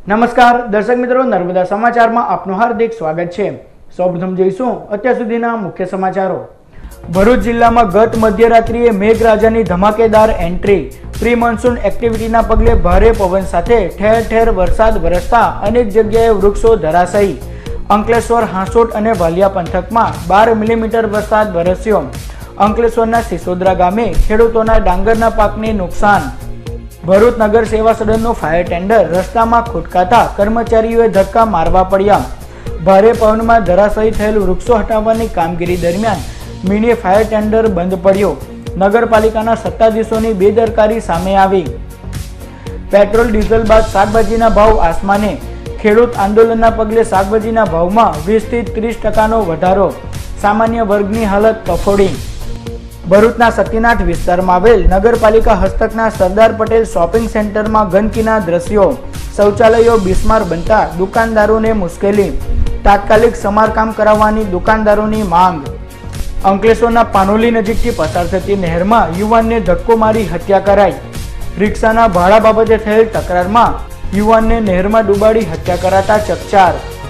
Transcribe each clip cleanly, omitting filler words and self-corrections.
નમસ્કાર દર્શક મિત્રો, નર્મદા સમાચારમાં આપનું હાર્દિક સ્વાગત છે। સૌપ્રથમ જોઈશું અત્યાર સુધીના મુખ્ય સમાચારો। ભરૂચ જિલ્લામાં ગત મધ્યરાત્રિએ મેઘરાજાની ધમાકેદાર એન્ટ્રી। પ્રી મોન્સૂન એક્ટિવિટીના પગલે ભારે પવન સાથે ઠેર ઠેર વરસાદ વરસતા અનેક જગ્યાએ વૃક્ષો ધરાશાયી। અંકલેશ્વર, હાંસોટ અને વાલિયા પંથકમાં 12 મિલીમીટર વરસાદ વરસ્યો। અંકલેશ્વરના સિસોદરા ગામે ખેડૂતોના ડાંગરના પાકને નુકસાન। ભરૂચ નગર સેવા સદનનું ફાયર ટેન્ડર રસ્તામાં ખોટકાતા કર્મચારીઓએ ધક્કા મારવા પડ્યા। ભારે પવનમાં ધરાશાયી થયેલ વૃક્ષો હટાવવાની કામગીરી દરમિયાન મિની ફાયર ટેન્ડર બંધ પડ્યો। નગરપાલિકાના સત્તાધીશોની બેદરકારી સામે આવી। પેટ્રોલ ડીઝલ બાદ શાકભાજીના ભાવ આસમાને। ખેડૂત આંદોલનના પગલે શાકભાજીના ભાવમાં 20 થી 30% વધારો। સામાન્ય વર્ગની હાલત કફોડી। ભરૂચના સતીનાથ વિસ્તારમાં આવેલ નગરપાલિકા હસ્તકના સરદાર પટેલ શોપિંગ સેન્ટરમાં ગંદકીના દ્રશ્યો। શૌચાલયો બિસ્માર બનતા દુકાનદારોને મુશ્કેલી। તાત્કાલિક સમારકામ કરાવવાની દુકાનદારોની માંગ। અંકલેશ્વરના પાનોલી નજીકથી પસાર થતી નહેરમાં યુવાનને ધક્કો મારી હત્યા કરાઈ। રિક્ષાના ભાડા બાબતે થયેલ તકરારમાં યુવાનને નહેરમાં ડૂબાડી હત્યા કરાતા ચકચાર।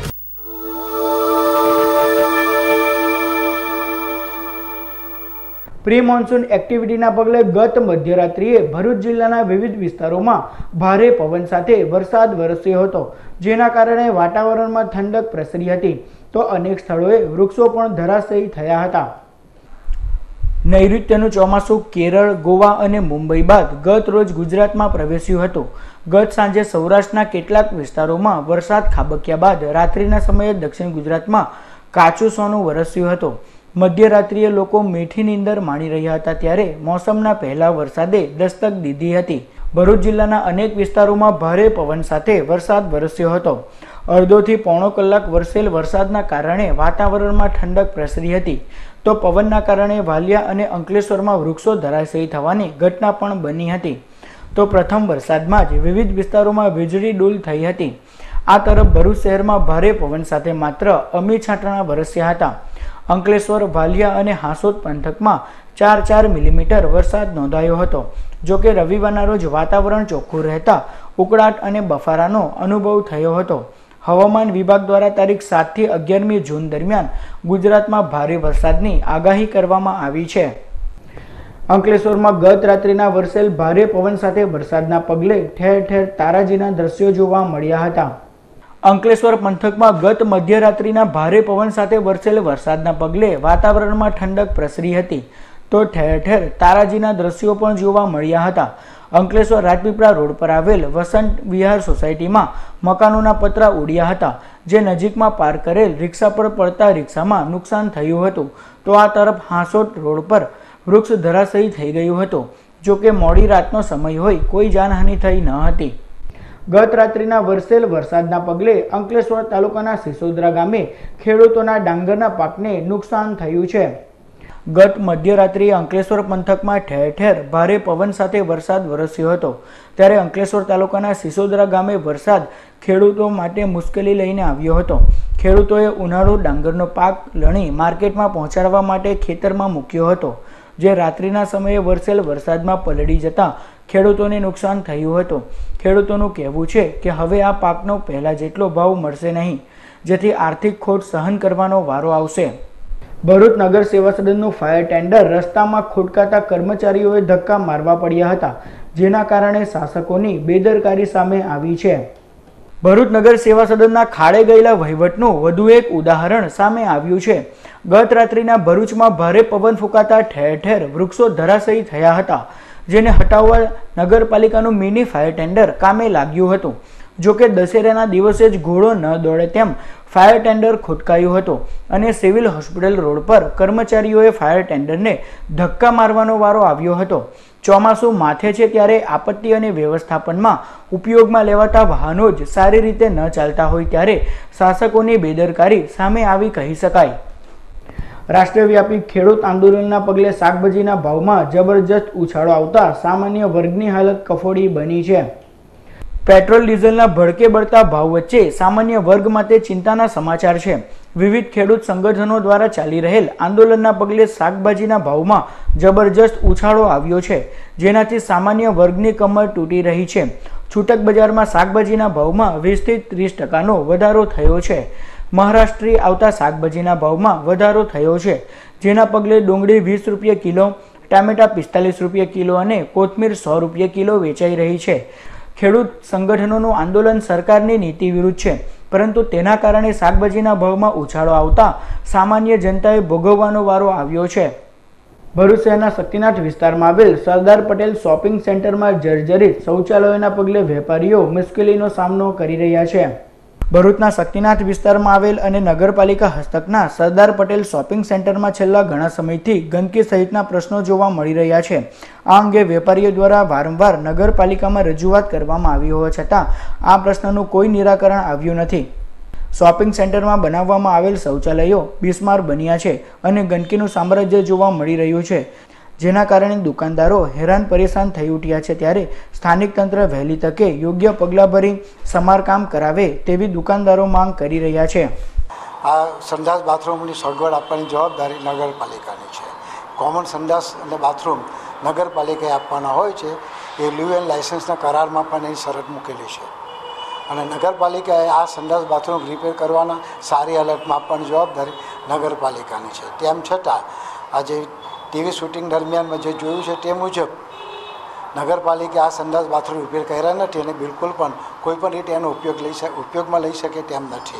પ્રી મોન્સૂન એક્ટિવિટીના પગલે ગત મધ્યરાત્રિએ ભરૂચ જિલ્લાના વિવિધ વિસ્તારોમાં ભારે પવન સાથે વરસાદ વરસ્યો હતો, જેના કારણે વાતાવરણમાં ઠંડક પ્રસરી હતી, તો અનેક સ્થળોએ વૃક્ષો પણ ધરાશાયી થયા હતા। નૈઋત્યનું ચોમાસું કેરળ, ગોવા અને મુંબઈ બાદ ગત રોજ ગુજરાતમાં પ્રવેશ્યું હતું। ગત સાંજે સૌરાષ્ટ્રના કેટલાક વિસ્તારોમાં વરસાદ ખાબક્યા બાદ રાત્રિના સમયે દક્ષિણ ગુજરાતમાં કાચું સોનું વરસ્યું હતું। મધ્યરાત્રિએ લોકો મીઠી નીંદર માણી રહ્યા હતા ત્યારે મોસમના પહેલા વરસાદે દસ્તક દીધી હતી। ભરૂચ જિલ્લાના અનેક વિસ્તારોમાં ભારે પવન સાથે વરસાદ વરસ્યો હતો। અડધોથી પોણો કલાક વરસેલ વરસાદના કારણે વાતાવરણમાં ઠંડક પ્રસરી હતી, તો પવનના કારણે વાલિયા અને અંકલેશ્વરમાં વૃક્ષો ધરાશાયી થવાની ઘટના પણ બની હતી। તો પ્રથમ વરસાદમાં જ વિવિધ વિસ્તારોમાં વીજળી ડૂલ થઈ હતી। આ તરફ ભરૂચ શહેરમાં ભારે પવન સાથે માત્ર અમી છાંટણા વરસ્યા હતા। અંકલેશ્વર, વાલિયા અને હાંસોટ પંથકમાં 4 મિલીમીટર વરસાદ નોંધાયો હતો। જોકે રવિવારના રોજ વાતાવરણ ચોખ્ખું રહેતા ઉકળાટ અને બફારાનો અનુભવ થયો હતો। હવામાન વિભાગ દ્વારા તારીખ 7 થી 11મી જૂન દરમિયાન ગુજરાતમાં ભારે વરસાદની આગાહી કરવામાં આવી છે। અંકલેશ્વરમાં ગત રાત્રિના વરસેલ ભારે પવન સાથે વરસાદના પગલે ઠેર ઠેર તારાજીના દ્રશ્યો જોવા મળ્યા હતા। અંકલેશ્વર પંથકમાં ગત મધ્યરાત્રિના ભારે પવન સાથે વરસેલ વરસાદના પગલે વાતાવરણમાં ઠંડક પ્રસરી હતી, તો ઠેર ઠેર તારાજીના દ્રશ્યો પણ જોવા મળ્યા હતા। અંકલેશ્વર રાજપીપળા રોડ પર આવેલ વસંત વિહાર સોસાયટીમાં મકાનોના પતરા ઉડ્યા હતા, જે નજીકમાં પાર્ક કરેલ રિક્ષા પર પડતા રિક્ષામાં નુકસાન થયું હતું। તો આ તરફ હાંસોટ રોડ પર વૃક્ષ ધરાશાયી થઈ ગયું હતું। જોકે મોડી રાતનો સમય હોય કોઈ જાનહાનિ થઈ ન હતી। ગત રાત્રિના વરસેલ વરસાદના પગલે અંકલેશ્વર તાલુકાના સિસોદરા ગામે ખેડૂતોના ડાંગરના પાકને નુકસાન થયું છે। ગત મધ્યરાત્રિએ અંકલેશ્વર પંથકમાં ઠેર ઠેર ભારે પવન સાથે વરસાદ વરસ્યો હતો, ત્યારે અંકલેશ્વર તાલુકાના સિસોદરા ગામે વરસાદ ખેડૂતો માટે મુશ્કેલી લઈને આવ્યો હતો। ખેડૂતોએ ઉનાળુ ડાંગરનો પાક લણી માર્કેટમાં પહોંચાડવા માટે ખેતરમાં મૂક્યો હતો, જે રાત્રિના સમયે વરસેલ વરસાદમાં પલળી જતા ખેડૂતોને નુકસાન થયું હતું। ખેડૂતોનું કહેવું છે કે હવે આ પાકનો પહેલા જેટલો ભાવ મળશે નહીં, જેથી આર્થિક ખોટ સહન કરવાનો વારો આવશે। ભરૂચ નગર સેવા સદનનું ફાયર ટેન્ડર રસ્તામાં ખોટકાતા કર્મચારીઓએ ધક્કા મારવા પડ્યા હતા, જેના કારણે શાસકોની બેદરકારી સામે આવી છે। ભરૂચ નગર સેવા સદનના ખાડે ગયેલા વહીવટનું વધુ એક ઉદાહરણ સામે આવ્યું છે। ગત રાત્રિના ભરૂચમાં ભારે પવન ફૂંકાતા ઠેર ઠેર વૃક્ષો ધરાશાયી થયા હતા, જેને હટાવવા નગરપાલિકાનું મિની ફાયર ટેન્ડર કામે લાગ્યું હતું। જોકે દશેરાના દિવસે જ ઘોડો ન દોડે તેમ ફાયર ટેન્ડર ખોટકાયું હતું અને સિવિલ હોસ્પિટલ રોડ પર કર્મચારીઓએ ફાયર ટેન્ડરને ધક્કા મારવાનો વારો આવ્યો હતો। ચોમાસું માથે છે ત્યારે આપત્તિ અને વ્યવસ્થાપનમાં ઉપયોગમાં લેવાતા વાહનો જ સારી રીતે ન ચાલતા હોય ત્યારે શાસકોની બેદરકારી સામે આવી કહી શકાય। રાષ્ટ્રવ્યાપી ખેડૂત આંદોલનના પગલે શાકભાજીના ભાવમાં જબરજસ્ત ઉછાળો આવતા સામાન્ય વર્ગની હાલત કફોડી બની છે। પેટ્રોલ ડીઝલના ભડકે બળતા ભાવ વચ્ચે સામાન્ય વર્ગ માટે ચિંતાના સમાચાર છે। વિવિધ ખેડૂત સંગઠનો દ્વારા ચાલી રહેલ આંદોલનના પગલે શાકભાજીના ભાવમાં જબરજસ્ત ઉછાળો આવ્યો છે, જેનાથી સામાન્ય વર્ગની કમર તૂટી રહી છે। છૂટક બજારમાં શાકભાજીના ભાવમાં 20 થી 30% વધારો થયો છે। મહારાષ્ટ્રથી આવતા શાકભાજીના ભાવમાં વધારો થયો છે, જેના પગલે ડુંગળી 20 રૂપિયા કિલો, ટામેટા 45 રૂપિયા કિલો અને કોથમીર 100 રૂપિયા કિલો વેચાઈ રહી છે। ખેડૂત સંગઠનોનું આંદોલન સરકારની નીતિ વિરુદ્ધ છે, પરંતુ તેના કારણે શાકભાજીના ભાવમાં ઉછાળો આવતા સામાન્ય જનતાએ ભોગવવાનો વારો આવ્યો છે। ભરૂચ શહેરના શક્તિનાથ વિસ્તારમાં આવેલ સરદાર પટેલ શોપિંગ સેન્ટરમાં જર્જરિત શૌચાલયોના પગલે વેપારીઓ મુશ્કેલીનો સામનો કરી રહ્યા છે। ભરૂચના શક્તિનાથ વિસ્તારમાં આવેલ અને નગરપાલિકા હસ્તકના સરદાર પટેલ શોપિંગ સેન્ટરમાં છેલ્લા ઘણા સમયથી ગંદકી સહિતના પ્રશ્નો જોવા મળી રહ્યા છે। આ અંગે વેપારીઓ દ્વારા વારંવાર નગરપાલિકામાં રજૂઆત કરવામાં આવી હોવા છતાં આ પ્રશ્નનું કોઈ નિરાકરણ આવ્યું નથી। શોપિંગ સેન્ટરમાં બનાવવામાં આવેલ શૌચાલયો બિસ્માર બન્યા છે અને ગંદકીનું સામ્રાજ્ય જોવા મળી રહ્યું છે, જેના કારણે દુકાનદારો હેરાન પરેશાન થઈ ઉઠ્યા છે। ત્યારે સ્થાનિક તંત્ર વહેલી તકે યોગ્ય પગલાં ભરી સમારકામ કરાવે તેવી દુકાનદારો માંગ કરી રહ્યા છે। આ સંડાસ બાથરૂમની સગવડ આપવાની જવાબદારી નગરપાલિકાની છે। કોમન સંડાસ અને બાથરૂમ નગરપાલિકાએ આપવાના હોય છે। એ લીવ એન્ડ લાઇસન્સના કરારમાં પણ એની શરત મૂકેલી છે અને નગરપાલિકાએ આ સંડાસ બાથરૂમ રિપેર કરવાના સારી હાલતમાં આપવાની જવાબદારી નગરપાલિકાની છે। તેમ છતાં આજે ટીવી શૂટિંગ દરમિયાન મેં જે જોયું છે તે મુજબ નગરપાલિકા આ સંડાસ બાથરૂમ રિપેર કર્યા નથી અને બિલકુલ પણ કોઈ પણ રીતે એનો ઉપયોગમાં લઈ શકે તેમ નથી।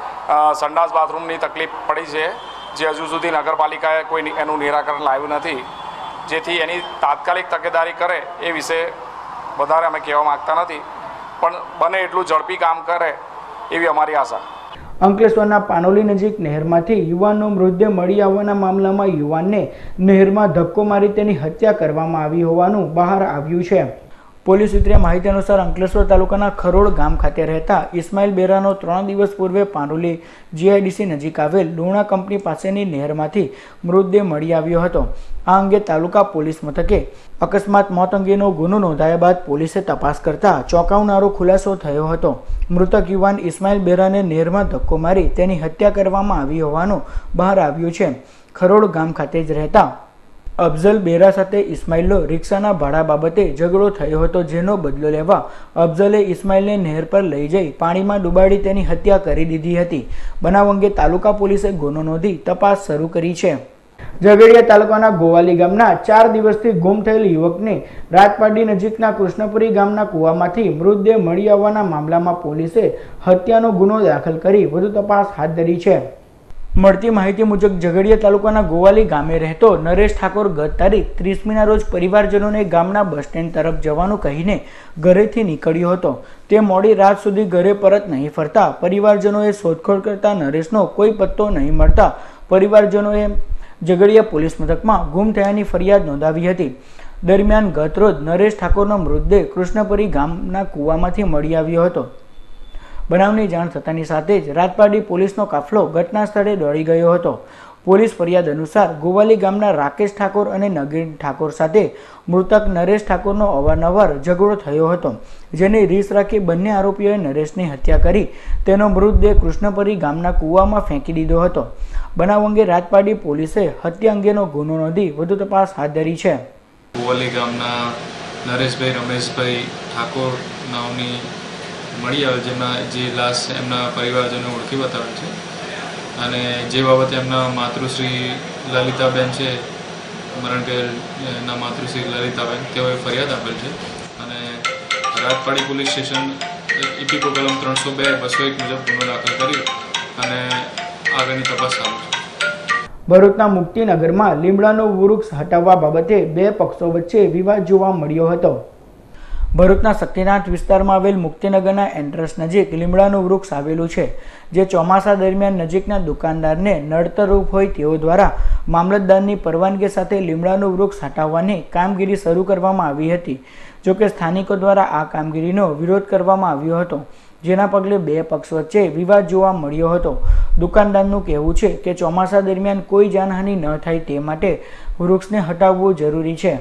સંડાસ બાથરૂમની તકલીફ પડી છે, જે હજુ સુધી નગરપાલિકાએ કોઈ એનું નિરાકરણ લાવ્યું નથી, જેથી એની તાત્કાલિક તકેદારી કરે એ વિશે વધારે અમે કહેવા માગતા નથી, પણ બને એટલું ઝડપી કામ કરે એવી અમારી આશા। અંકલેશ્વરના પાનોલી નજીક નહેરમાંથી યુવાનનો મૃતદેહ મળી આવવાના મામલામાં યુવાનને નહેરમાં ધક્કો મારી તેની હત્યા કરવામાં આવી હોવાનું બહાર આવ્યું છે। પોલીસ સૂત્રે માહિતી અનુસાર અંકલેશ્વર તાલુકાના ખરોડ ગામ ખાતે રહેતા ઇસ્માઇલ બેરાનો 3 દિવસ પૂર્વે પાનોલી જીઆઈડીસી નજીક આવેલ લુણા કંપની પાસેની નહેરમાંથી મૃતદેહ મળી આવ્યો હતો। આ અંગે તાલુકા પોલીસ મથકે અકસ્માત મોત અંગેનો ગુનો નોંધાયા બાદ પોલીસે તપાસ કરતા ચોંકાવનારો ખુલાસો થયો હતો। મૃતક યુવાન ઇસ્માઇલ બેરાને નહેરમાં ધક્કો મારી તેની હત્યા કરવામાં આવી હોવાનું બહાર આવ્યું છે। ખરોડ ગામ ખાતે જ રહેતા અફઝલ બેરા સાથે ઇસ્માઇલનો રિક્ષાના ભાડા બાબતે ઝઘડો થયો હતો, જેનો બદલો લેવા અફઝલે ઇસ્માઇલને નહેર પર લઈ જઈ પાણીમાં ડૂબાડી તેની હત્યા કરી દીધી હતી। બનાવ અંગે તાલુકા પોલીસે ગુનો નોંધી તપાસ શરૂ કરી છે। ઝઘડિયા તાલુકાના ગોવાલી ગામના 4 દિવસથી ગુમ થયેલ યુવકને રાજપારડી નજીકના કૃષ્ણપુરી ગામના કૂવામાંથી મૃતદેહ મળી આવવાના મામલામાં પોલીસે હત્યાનો ગુનો દાખલ કરી વધુ તપાસ હાથ ધરી છે। મળતી માહિતી મુજબ ઝઘડિયા તાલુકાના ગોવાલી ગામે રહેતો નરેશ ઠાકોર ગત તારીખ 30મીના રોજ પરિવારજનોને ગામના બસ સ્ટેન્ડ તરફ જવાનું કહીને ઘરેથી નીકળ્યો હતો। તે મોડી રાત સુધી ઘરે પરત નહીં ફરતા પરિવારજનોએ શોધખોળ કરતા નરેશનો કોઈ પત્તો નહીં મળતા પરિવારજનોએ ઝઘડિયા પોલીસ મથકમાં ગુમ થયાની ફરિયાદ નોંધાવી હતી। દરમિયાન ગત રોજ નરેશ ઠાકોરનો મૃતદેહ કૃષ્ણપુરી ગામના કૂવામાંથી મળી આવ્યો હતો। બનાવની જાણ થતાની સાથે જ રાજપારડી પોલીસનો કાફલો ઘટના સ્થળે દોડી ગયો હતો। પોલીસ ફરિયાદ અનુસાર ગોવાલી ગામના રાકેશ ઠાકોર અને નગીન ઠાકોર સાથે મૃતક નરેશ ઠાકોરનો અવારનવાર ઝઘડો થયો હતો, જેની રીસ રાખી બંને આરોપીઓએ નરેશની હત્યા કરી તેનો મૃતદેહ કૃષ્ણપુરી ગામના કૂવામાં ફેંકી દીધો હતો। બનાવ અંગે રાજપારડી પોલીસે હત્યા અંગેનો ગુનો નોંધી વધુ તપાસ હાથ ધરી છે। ગોવાલી ગામના નરેશભાઈ રમેશભાઈ ઠાકોર નામની મળી આવે, જેમના જે લાશ એમના પરિવારજનો ઓળખી બતાવેલ છે અને જે બાબતે એમના માતૃશ્રી લલિતાબેન છે, મરણ ગયેલ એના માતૃશ્રી લલિતાબેન, તેઓએ ફરિયાદ આપેલ છે અને રાજપાડી પોલીસ સ્ટેશન ઇપીકો કલમ 302/201 મુજબ ગુનો દાખલ કરી અને આગળની તપાસ ચાલુ છે। ભરૂચના મુક્તિનગરમાં લીમડાનું વૃક્ષ હટાવવા બાબતે બે પક્ષો વચ્ચે વિવાદ જોવા મળ્યો હતો। ભરૂચના શક્તિનાથ વિસ્તારમાં આવેલ મુક્તિનગરના એન્ટ્રન્સ નજીક લીમડાનું વૃક્ષ આવેલું છે, જે ચોમાસા દરમિયાન નજીકના દુકાનદારને નડતરરૂપ હોય તેઓ દ્વારા મામલતદારની પરવાનગી સાથે લીમડાનું વૃક્ષ હટાવવાની કામગીરી શરૂ કરવામાં આવી હતી। જોકે સ્થાનિકો દ્વારા આ કામગીરીનો વિરોધ કરવામાં આવ્યો હતો, જેના પગલે બે પક્ષ વચ્ચે વિવાદ જોવા મળ્યો હતો। દુકાનદારનું કહેવું છે કે ચોમાસા દરમિયાન કોઈ જાનહાનિ ન થાય તે માટે વૃક્ષને હટાવવું જરૂરી છે।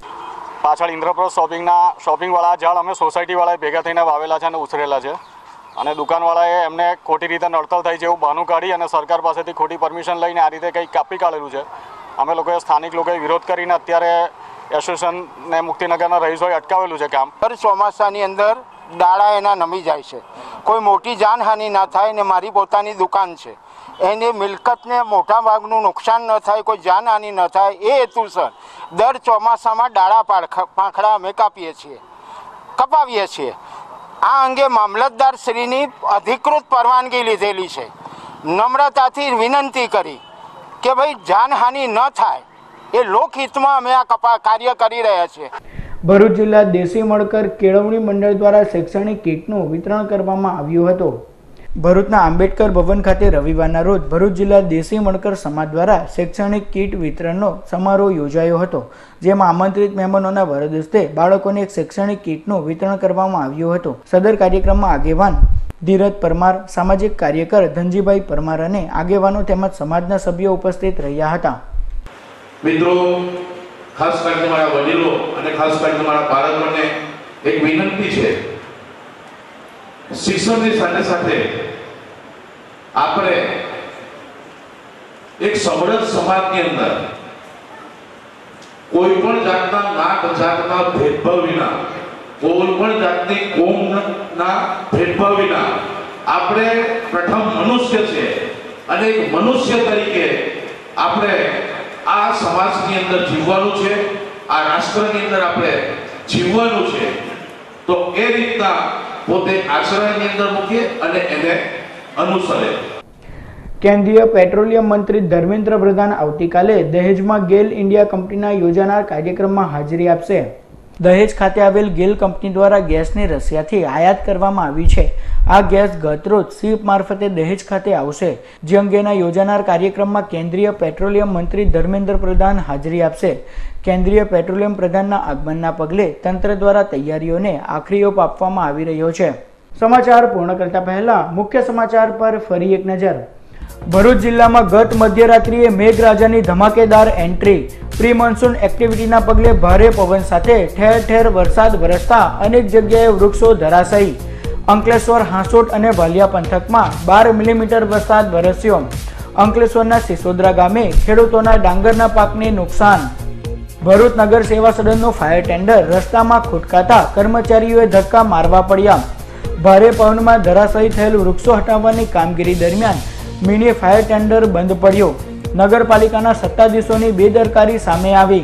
પાછળ ઇન્દ્રપ્રસ્થ શોપિંગવાળા ઝાડ અમે સોસાયટીવાળાએ ભેગા થઈને વાવેલા છે અને ઉછરેલા છે અને દુકાનવાળાએ એમને ખોટી રીતે નડતર થાય છે એવું બહાનું કાઢી અને સરકાર પાસેથી ખોટી પરમિશન લઈને આ રીતે કંઈક કાપી કાઢેલું છે। અમે લોકોએ સ્થાનિક લોકોએ વિરોધ કરીને અત્યારે એસોસિએશનને મુક્તિનગરના રહીશોએ અટકાવેલું છે કામ. દર ચોમાસાની અંદર ડાળા એના નમી જાય છે, કોઈ મોટી જાનહાનિ ના થાય ને મારી પોતાની દુકાન છે એની મિલકતને મોટા ભાગનું નુકસાન ન થાય, કોઈ જાનહાનિ ન થાય એ હેતુસર દર ચોમાસામાં ડાળા પાંખડા અમે કપાવીએ છીએ. આ અંગે મામલતદાર શ્રીની અધિકૃત પરવાનગી લીધેલી છે. નમ્રતાથી વિનંતી કરી કે ભાઈ જાનહાનિ ન થાય એ લોકહિતમાં અમે આ કાર્ય કરી રહ્યા છીએ. ભરૂચ જિલ્લા દેશી મળકર કેળવણી મંડળ દ્વારા શૈક્ષણિક કીટનું વિતરણ કરવામાં આવ્યું હતું. ભરૂચના આંબેડકર ભવન ખાતે રવિવારના રોજ ભરૂચ જિલ્લા દેશી મળકર સમાજ દ્વારા શૈક્ષણિક કીટ વિતરણનો સમારોહ યોજાયો હતો, જેમાં આમંત્રિત મહેમાનોના વરદ હસ્તે બાળકોને એક શૈક્ષણિક કીટનું વિતરણ કરવામાં આવ્યું હતું. સદર કાર્યક્રમમાં આગેવાન ધીરજ પરમાર, સામાજિક કાર્યકર ધનજીભાઈ પરમાર અને આગેવાનો તેમજ સમાજના સભ્યો ઉપસ્થિત રહ્યા હતા. મિત્રો, ખાસ કરીને મારા વડીલો અને ખાસ કરીને મારા બાળકોને એક વિનંતી છે, શિક્ષણની સાથે સાથે આપણે એક સમૃદ્ધ સમાજની અંદર કોઈ પણ જાતના નાત જાતના ભેદભાવ વિના, કોઈ પણ જાતની કોમના ભેદભાવ વિના આપણે પ્રથમ મનુષ્ય છે અને એક મનુષ્ય તરીકે આપણે આ સમાજની અંદર જીવવાનું છે, આ રાષ્ટ્રની અંદર આપણે જીવવાનું છે. તો એ રીતના પોતે આચરણની અંદર મૂકીએ અને એને અનુસરે. કેન્દ્રીય પેટ્રોલિયમ મંત્રી ધર્મેન્દ્ર પ્રધાન આવતીકાલે દહેજમાં ગેલ ઇન્ડિયા કંપનીના યોજાનાર કાર્યક્રમમાં હાજરી આપશે. દહેજ ખાતે આવેલ ગેલ કંપની દ્વારા ગેસની રશિયાથી આયાત કરવામાં આવી છે. આ ગેસ ગતરોજ શિપ મારફતે દહેજ ખાતે આવશે, જે અંગેના યોજાનાર કાર્યક્રમમાં કેન્દ્રીય પેટ્રોલિયમ મંત્રી ધર્મેન્દ્ર પ્રધાન હાજરી આપશે. કેન્દ્રીય પેટ્રોલિયમ પ્રધાનના આગમનના પગલે તંત્ર દ્વારા તૈયારીઓને આખરી ઓપ આપવામાં આવી રહ્યો છે. સમાચાર પૂર્ણ કરતા પહેલા મુખ્ય સમાચાર પર ફરી એક નજર. ભરૂચ જિલ્લામાં ગત મધ્યરાત્રિએ મેઘરાજાની ધમાકેદાર એન્ટ્રી. પ્રી મોન્સૂન એક્ટિવિટીના પગલે ભારે પવન સાથે ઠેર ઠેર વરસાદ વરસતા અનેક જગ્યાએ વૃક્ષો ધરાશાયી. અંકલેશ્વર, હાંસોટ અને ભાલિયા પંથકમાં 12 મિલીમીટર વરસાદ વરસ્યો. અંકલેશ્વરના સિસોદરા ગામે ખેડૂતોના ડાંગરના પાકને નુકસાન. ભરૂચ નગર સેવા સદનનું ફાયર ટેન્ડર રસ્તામાં ખોટકાતા કર્મચારીઓએ ધક્કા મારવા પડ્યા. ભારે પવનમાં ધરાશાયી થયેલ વૃક્ષો હટાવવાની કામગીરી દરમિયાન મિની ફાયર ટેન્ડર બંધ પડ્યો. નગરપાલિકાના સત્તાધીશોની બેદરકારી સામે આવી.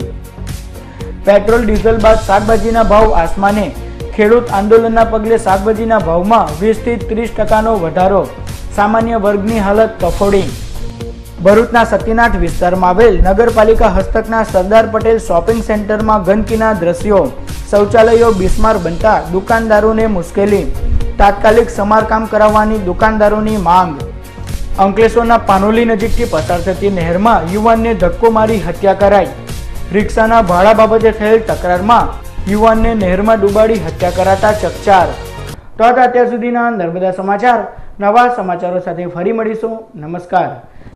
પેટ્રોલ ડીઝલ બાદ શાકભાજીના ભાવ આસમાને. ખેડૂત આંદોલનના પગલે શાકભાજીના ભાવમાં 20 થી 30% વધારો. સામાન્ય વર્ગની હાલત કફોડી. ભરૂચના સતીનાથ વિસ્તારમાં આવેલ નગરપાલિકા હસ્તકના સરદાર પટેલ શોપિંગ સેન્ટરમાં ગંદકીના દ્રશ્યો. શૌચાલયો બિસ્માર બનતા દુકાનદારોને મુશ્કેલી. તાત્કાલિક સમારકામ કરાવવાની દુકાનદારોની માંગ. અંકલેશ્વરના પાનોલી નજીકથી પસાર થતી નહેરમાં યુવાનને ધક્કો મારી હત્યા કરાઈ. રિક્ષાના ભાડા બાબતે થયેલ તકરારમાં યુવાનને નહેરમાં ડૂબાડી હત્યા કરાતા ચકચાર. તો અત્યાર સુધીના નર્મદા સમાચાર. નવા સમાચારો સાથે ફરી મળીશું. નમસ્કાર.